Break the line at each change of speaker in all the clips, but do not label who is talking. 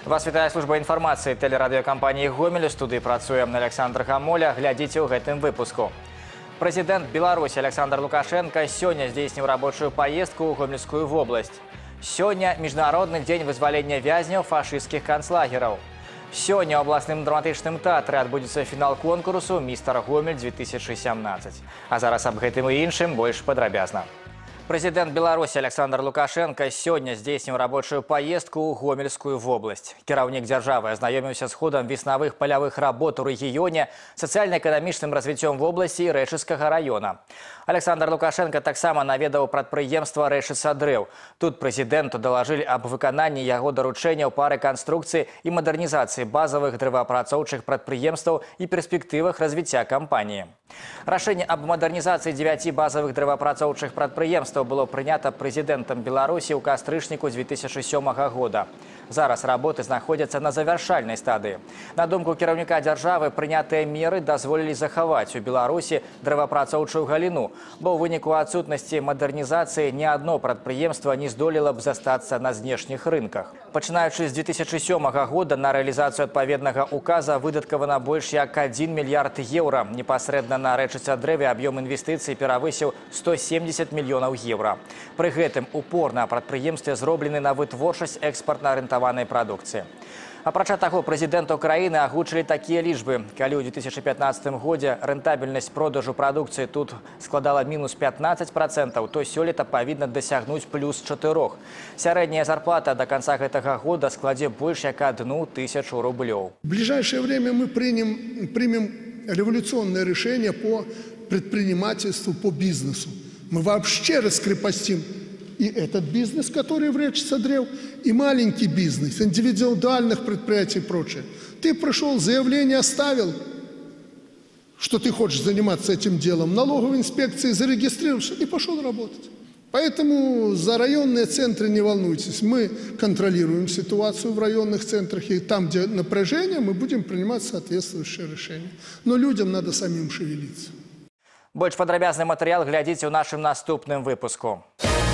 Вас вітае служба інфармацыі тэлерадыёкампаніі «Гомель». У студыі працуе Александр Гамоля. Глядзіце ў гэтым выпуску. Прэзідэнт Беларусі Александр Лукашенко сёння здзейсніў рабочую паездку ў Гомельскую вобласць. Сёння міжнародны дзень вызвалення вязняў фашысцкіх канцлагераў. Сёння ў абласным драматычным тэатры адбудзецца фінал конкурсу «Містер Гомель-2017». А зараз аб гэтым і іншым больш падрабязна. Прэзідэнт Беларусі Александр Лукашенко сёння здзейсніў рабочую паездку ў Гомельскую вобласць. Кіраўнік дзяржавы азнаёміўся з ходам веснавых палявых работ у рэгіёне, сацыяльна-эканамічным развіццём вобласці і Рэчыцкага раёна. Александр Лукашенко таксама наведаў прадпрыемства «Рэчыца-дрэў». Тут прэзідэнту далажылі аб выкананні яго даручэнняў па рэканструкцыі і мадэрнізацыі базавых дрэваапрацоўчых прадпрыемстваў і перспектывах развіцця кампаніі. Рашэнне аб мадэрнізацыі 9 базавых дрэваапрацоўчых прадпрыемстваў было прынята прэзідэнтам Беларусі ў кастрычніку 2007 года. Зараз работы знаходзяцца на завяршальнай стадыі. На думку кіраўніка дзяржавы, прынятыя меры дазволілі захаваць у Беларусі дрэваапрацоўчую галіну, бо ў выніку адсутнасці мадэрнізацыі ні адно прадпрыемства не здолела б застацца на знешніх рынках. Пачынаючы з 2007 года на рэалізацыю адпаведнага указа выдаткавана больш як 1 мільярд еўра. Непасрэдна на Рэчыца-дрэве аб'ём інвестыцый перавысіў 170 мільёнаў еўра. Пры гэтым упор на прадпрыемстве зроблены на вытворчасць экспартна-арыентаванай прадукцыі. Апрача таго, прэзідэнту краіны агучылі такія лічбы. Калі ў 2015 годзе рэнтабельнасць продажу прадукцыі тут складала мінус 15%, то сёлета павінна дасягнуць плюс 4%. Сярэдняя зарплата до конца гэтага года складзе больш як 1000 рублёў.
В ближайшее время мы примем революционное решение по предпринимательству, по бизнесу. Мы вообще раскрепостим и этот бизнес, который в Рэчыца-дрэў, и маленький бизнес, индивидуальных предприятий и прочее. Ты пришел, заявление оставил, что ты хочешь заниматься этим делом, налоговой инспекции зарегистрировался и пошел работать. Поэтому за районные центры не волнуйтесь. Мы контролируем ситуацию в районных центрах, и там, где напряжение, мы будем принимать соответствующие решения. Но людям надо самим шевелиться.
Больш падрабязны матэрыял глядзіце ў нашым наступным выпуску.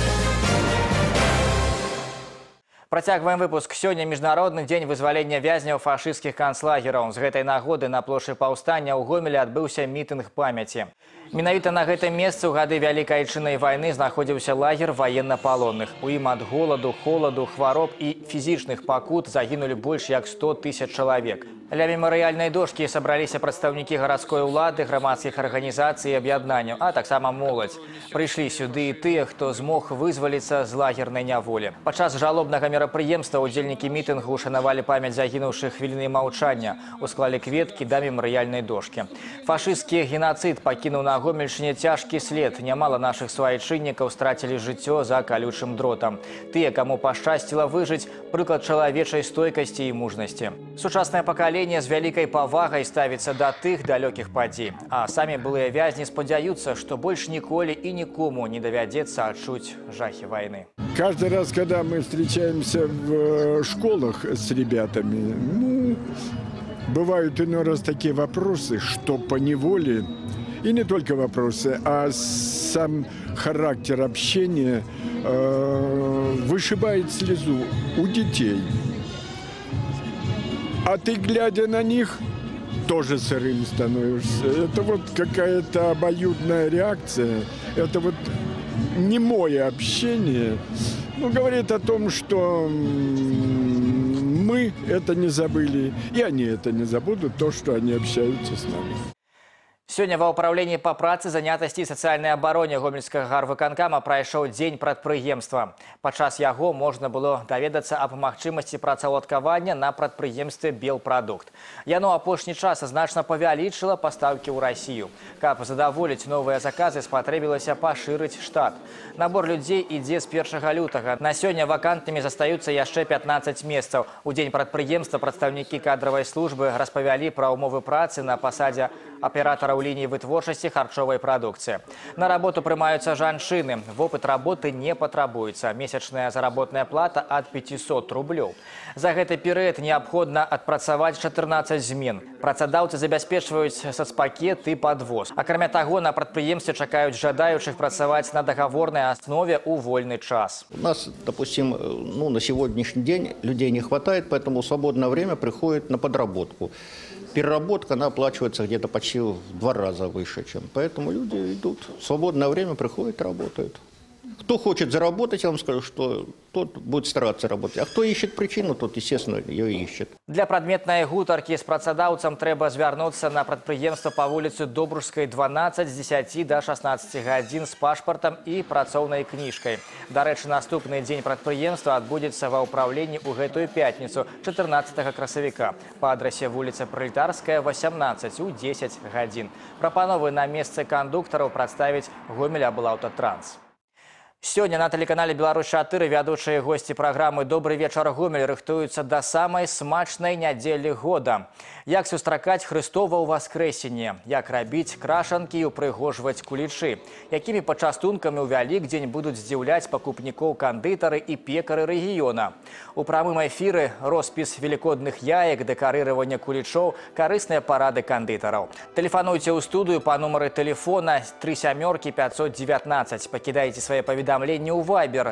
Працягваем выпуск. Сёння міжнародны дзень вызвалення вязняў фашысцкіх канцлагераў. З гэтай нагоды на плошчы паўстання ў Гомелі адбыўся мітынг памяці. Менавіта на гэтым месцы ў гады Вялікай Айчыннай вайны знаходзіўся лагер ваеннапалонных. У ім ад голаду, холаду, хвароб і фізічных пакут загінулі больш як 100 000 чалавек. Ля мемарыяльнай дошкі сабраліся прадстаўнікі гарадской улады, грамадскіх арганізацый і аб'яднанняў, а таксама моладзь. Прыйшлі сюды і тыя, хто змог вызваліцца з лагернай няволі. Падчас жалобнага мерапрыемства удзельнікі мітынгу ушанавалі памяць загінуўшых хвілінай маўчання, усклалі кветкі да мемарыяльнай дошкі. Фашысцкі генацыд пакінуў на Гомельшчыне цяжкі след. Нямала нашых суайчыннікаў страцілі жыццё за калючым дротам. Тыя, каму пашчасціла выжыць, прыклад чалавечай стойкасці і мужнасці. Сучаснае пакаленне з вялікай павагай ставіцца да тых далёкіх падзей. А самі былыя вязні спадзяюцца, што больш ніколі і нікому не давядзецца адчуць жахі вайны.
Каждый раз, когда мы встречаемся в школах с ребятами, бывают иной раз такие вопросы, что поневоле, и не только вопросы, а сам характер общения вышибает слезу у детей. А ты, глядя на них, тоже сырым становишься. Это вот какая-то обоюдная реакция. Это вот немое общение. Говорит о том, что мы это не забыли, и они это не забудут, то, что они общаются с нами.
Сёння ва ўпраўленні па працы, занятасці і сацыяльнай абароне Гомельскага гарвыканкама прайшоў дзень прадпрыемства. Падчас яго можна было даведацца аб магчымасці працаўладкавання на прадпрыемстве «Белпрадукт». Яно апошні час значна павялічыла пастаўкі ў Расію. Каб задаволіць новыя заказы, спатрэбілася пашырыць штат. Набор людзей ідзе з 1 лютага. На сёння вакантнымі застаюцца яшчэ 15 месцаў. У дзень прадпрыемства прадстаўнікі кадравай службы распавялі пра ўмовы працы на пасадзе операторов линии вытворчасці харчовой продукции. На работу прымаюцца жанчыны. В опыт работы не потребуется. Месячная заработная плата от 500 рублей. За гэты перыяд необходимо отпрацаваць 14 змен. Працадаўцы забяспечваюць соцпакет и подвоз. Акрамя таго, на прадпрыемстве чакаюць жадаючых працаваць на договорной основе у вольный час.
У нас, допустим, на сегодняшний день людей не хватает, поэтому в свободное время приходит на подработку. Переработка, она оплачивается где-то почти в 2 раза выше, чем. Поэтому люди идут, в свободное время приходят, работают. Кто хочет заработать, я вам скажу, что тот будет стараться работать. А кто ищет причину, тот, естественно, ее ищет.
Для прадметнай гутаркі з працадаўцам трэба звярнуцца на прадпрыемства по вуліцы Добружскай, 12 з 10 до 16 гадзін з пашпартам і працоўнай кніжкай. Дарэчы, наступны дзень прадпрыемства адбудзецца ва ўпраўленні ў гэтую пятніцу, 14 красавіка, па адрасе вуліца Пролетарская, 18 у 10 гадзін. Прапановы на месцы кандуктараў прадставіць Гомель-Аблаўтатранс. Сегодня на телеканале «Беларусь-4» ведущие гости программы «Добрый вечер, Гомель» рыхтуются до самой смачной недели года. Як сустракаць Христово воскресенье, як рабіць крашанки и упрыгоживать куличи, якими пачастунками у Вялікдзень будут здзіўляць пакупнікоў кандытары и пекары региона. У прамым эфиры роспіс великодных яек, декорирование куличоў, корыстные парады кандытараў. Телефонуйте ў студию по номеру телефона 37 519. Покидайте свои поведения у Viber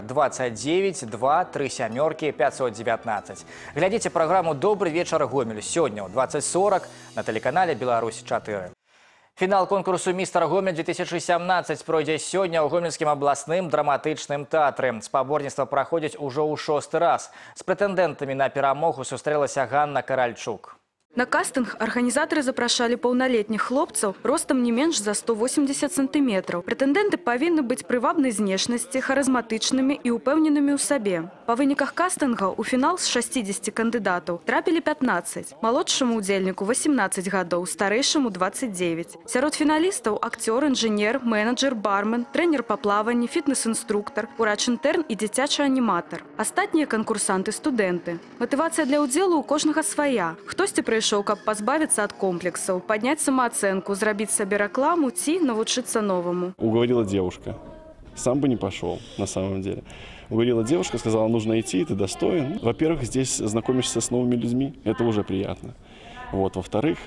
29 2 37 519. Глядите программу «Добрый вечер, Гомель» сегодня в 20:40 на телеканале «Беларусь-4». Фінал конкурсу «Містер Гомель-2017» пройдзе сегодня ў Гомельскім абласным драматычным тэатры. Спаборніцтва праходзіць ужо ў 6-й раз. С прэтэндэнтамі на перамогу сустрэлася Ганна Каральчук.
На кастинг организаторы запрашали полнолетних хлопцев ростом не меньше за 180 сантиметров. Претенденты повинны быть привабной внешности, харизматичными и упевненными у себе. По выниках кастинга у финал с 60 кандидатов трапили 15. Молодшему удельнику 18 годов, старейшему 29. Сярод финалистов актер, инженер, менеджер, бармен, тренер по плаванию, фитнес-инструктор, урач-интерн и дзіцячий аниматор. Остальные конкурсанты – студенты. Мотивация для удела у кожного своя. Хтосьці прийшов, каб позбавиться от комплексов, поднять самооценку, зробить себе рекламу, научиться новому.
Уговорила девушка. Сам бы не пошел, на самом деле. Уговорила девушка, сказала, нужно идти, ты достоин. Во-первых, здесь знакомишься с новыми людьми, это уже приятно. Вот. Во-вторых,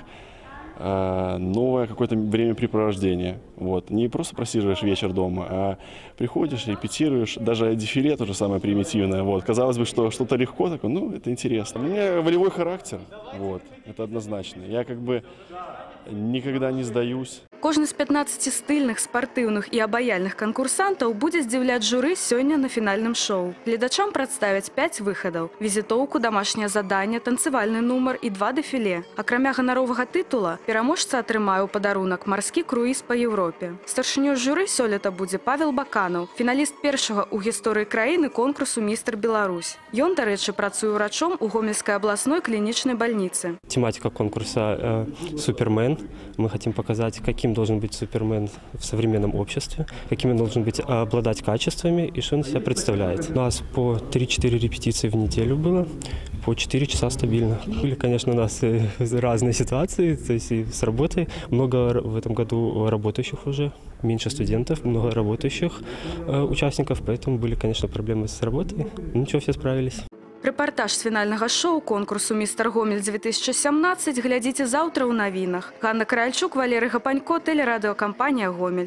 новое какое-то времяпрепровождение. Вот. Не просто просиживаешь вечер дома, а приходишь, репетируешь. Даже дефиле то же самое примитивное. Вот. Казалось бы, что что-то легко, такое, ну, это интересно. У меня волевой характер, вот. Это однозначно. Я как бы никогда не сдаюсь.
Кожны з 15 стыльных, спартыўных і абаяльных канкурсантаў будзе здзіўляць журы сёння на фінальным шоу. Гледачам прадставяць 5 выхадаў: візітоўку, дамашняе заданне, танцевальны нумар і 2 дэфіле. Акрамя ганаровага тытула, пераможца атрымае ў падарунак марскі круіз па Еўропе. Старшынёй журы сёлета будзе Павел Баканаў, фіналіст першага ў гісторыі краіны конкурсу «Містер Беларусь». Ён, дарэчы, працуе ўрачом у Гомельской областной клиничной больнице.
Тематика конкурса «Супермен». Мы хотим показать, каким должен быть Супермен в современном обществе, какими должен быть обладать качествами и что он себя представляет. У нас по 3-4 репетиции в неделю было, по 4 часа стабильно. Были, конечно, у нас разные ситуации, то есть и с работой. Много в этом году работающих уже, меньше студентов, много работающих участников, поэтому были, конечно, проблемы с работой. Ничего, все справились.
Рэпартаж з фінальнага шоу конкурсу «Містер Гомель-2017» глядзіце заўтра ў навінах. Ганна Каральчук, Валерий Гапанько, телерадиокомпания «Гомель».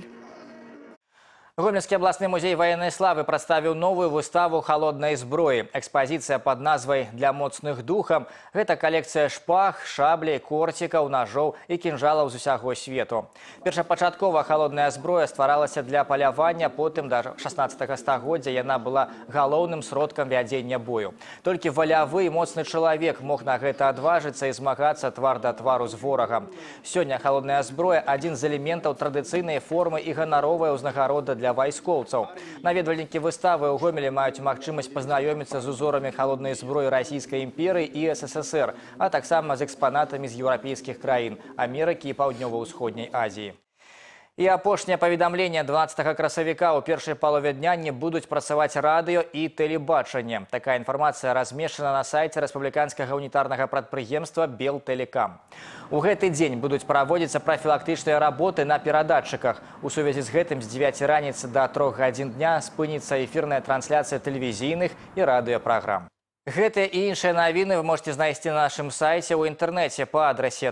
Гомельский областный музей военной славы представил новую выставу холодной зброи. Экспозиция под назвой «Для моцных духом» – это коллекция шпаг, шаблей, кортиков, ножов и кинжалов з усяго свету. Першапачаткова холодная зброя стваралася для полявання, потым до 16 стагоддзя яна была галоўным сродкам вядзення бою. Толькі валявы і моцны чалавек мог на гэта адважыцца і змагацца твар да твару з ворагам. Сёння холодная зброя – адзін з элементаў традыцыйнай формы і ганаровая ўзнагарода для вайскоўцаў. Наведвальнікі выставы ў Гомелі маюць магчымасць пазнаёміцца з узорамі холоднай зброі Расійскай імперыі і СССР, а таксама з экспанатамі з еўрапейскіх краін, Амерыкі і Паўднёва-ўсходняй Азіі. І апошняе паведамленне 12 красавіка ў першай палове дня не будуць працаваць радыё і тэлебачанне. Такая інфармацыя размешчана на сайце рэспубліканскага унітарнага прадпрыемства «Белтэлекам». У гэты дзень будуць праводзіцца прафілактычныя работы на перадатчыках. У сувязі з гэтым з 9 раніцы да 3 гадзін дня спыніцца эфірная трансляцыя тэлевізійных і радыёпраграм. Гэтыя і іншыя навіны вы можете знайсці на нашым сайце ў інтэрнэце па адрасе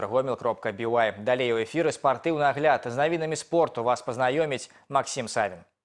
www.tvrgomel.by. Далей у эфіры спартыўны агляд з навінамі спорту вас пазнаёміць Максім Савін.